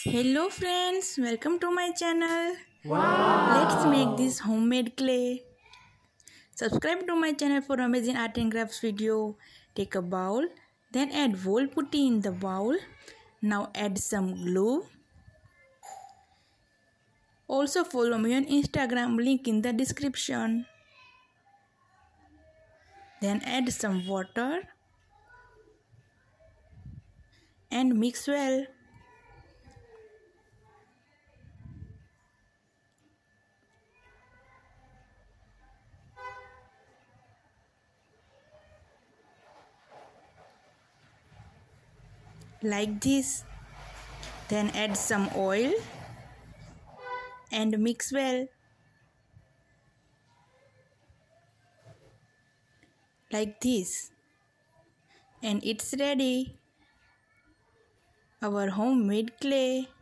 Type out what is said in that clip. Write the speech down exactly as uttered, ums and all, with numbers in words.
Hello friends, welcome to my channel. Wow. Let's make this homemade clay. Subscribe to my channel for amazing art and crafts video. Take a bowl, then add whole putty in the bowl. Now add some glue. Also follow me on Instagram, link in the description. Then add some water and mix well. Like this. Then add some oil and mix well. Like this. And it's ready. Our homemade clay.